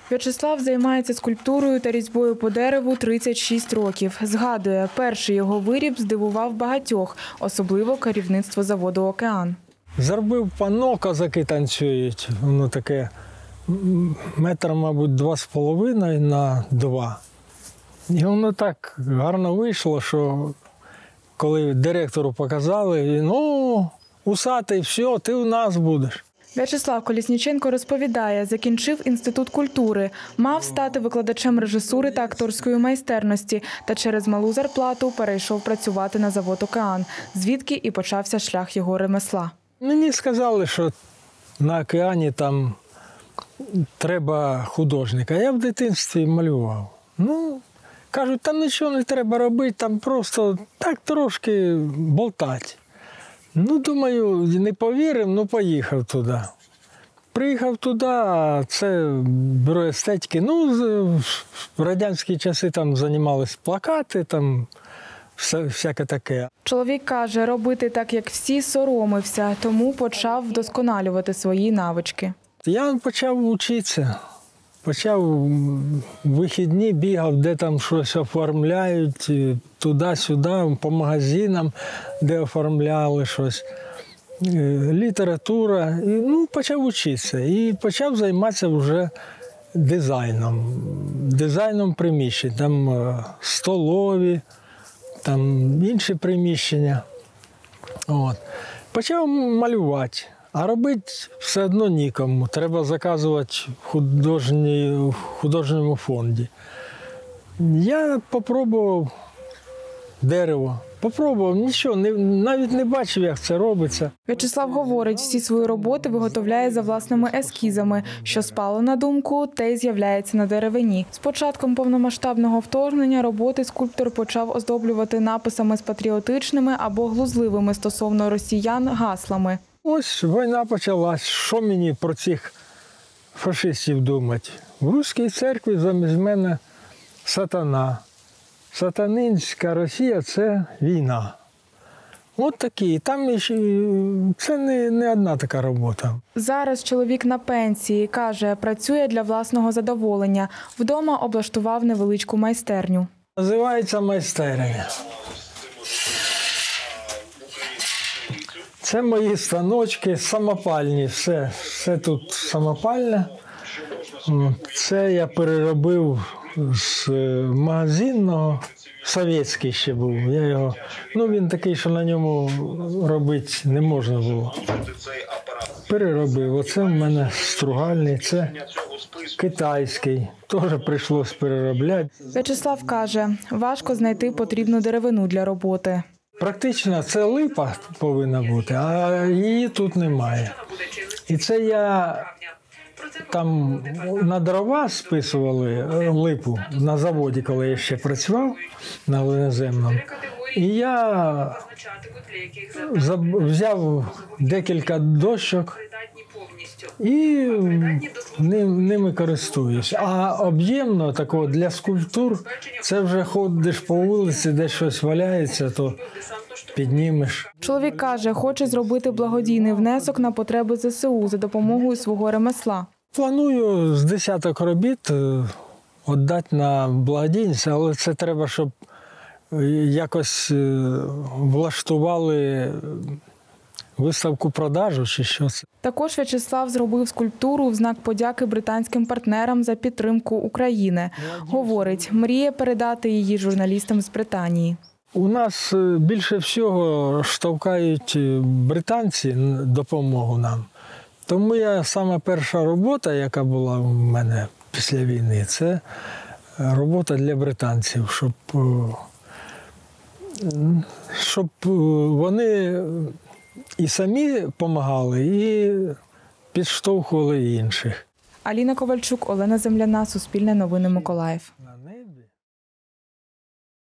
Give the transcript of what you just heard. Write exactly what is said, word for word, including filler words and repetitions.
В'ячеслав займається скульптурою та різьбою по дереву тридцять шість років. Згадує, перший його виріб здивував багатьох, особливо керівництво заводу «Океан». Зробив панно «Козаки танцюють». Воно таке метр, мабуть, два з половиною на два. І воно так гарно вийшло, що коли директору показали, він, ну, усатий, все, ти у нас будеш. В'ячеслав Колісніченко розповідає, закінчив інститут культури, мав стати викладачем режисури та акторської майстерності, та через малу зарплату перейшов працювати на завод «Океан», звідки і почався шлях його ремесла. Мені сказали, що на «Океані» там треба художника. Я в дитинстві малював. Ну, кажуть, там нічого не треба робити, там просто так трошки болтати. Ну, думаю, не повірив, ну поїхав туди. Приїхав туди, а це бюро естетики. Ну, в радянські часи там займалися плакати, там всяке таке. Чоловік каже, робити так, як всі, соромився, тому почав вдосконалювати свої навички. Я почав вчитися. Почав вихідні, бігав, де там щось оформляють, туди-сюди, по магазинам, де оформляли щось. Література. І, ну, почав вчитися. І почав займатися вже дизайном. Дизайном приміщень. Там столові, там інші приміщення. От. Почав малювати. А робити все одно нікому. Треба заказувати в художній, художньому фонді. Я спробував дерево. Попробував, нічого, не, навіть не бачив, як це робиться. В'ячеслав говорить, всі свої роботи виготовляє за власними ескізами. Що спало на думку, те й з'являється на деревині. З початком повномасштабного вторгнення роботи скульптор почав оздоблювати написами з патріотичними або глузливими стосовно росіян гаслами. Ось війна почалась. Що мені про цих фашистів думати? В Руській церкві замість мене сатана. Сатанинська Росія – це війна. От такі. Там це не, не одна така робота. Зараз чоловік на пенсії. Каже, працює для власного задоволення. Вдома облаштував невеличку майстерню. Називається майстерня. Це мої станочки, самопальні. Все, все тут самопальне. Це я переробив з магазинного, совєтський ще був. Я його, ну він такий, що на ньому робити не можна було. Переробив. Оце в мене стругальний, це китайський. Теж прийшлось переробляти. В'ячеслав каже, важко знайти потрібну деревину для роботи. Практично це липа повинна бути, а її тут немає. І це я там на дрова списували липу на заводі, коли я ще працював на Леноземному. І я взяв декілька дощок і ними користуюсь. А об'ємно такого для скульптур, це вже ходиш по вулиці, де щось валяється, то піднімеш. Чоловік каже, хоче зробити благодійний внесок на потреби зе се у за допомогою свого ремесла. Планую з десяток робіт віддати на благодійність, але це треба, щоб якось влаштували виставку-продажу чи щось. Також В'ячеслав зробив скульптуру в знак подяки британським партнерам за підтримку України. Говорить, мріє передати її журналістам з Британії. У нас більше всього штовхають британці допомогу нам. Тому я, сама перша робота, яка була у мене після війни, це робота для британців, щоб, щоб вони і самі допомагали, і підштовхували інших. Аліна Ковальчук, Олена Земляна, Суспільне новини, Миколаїв.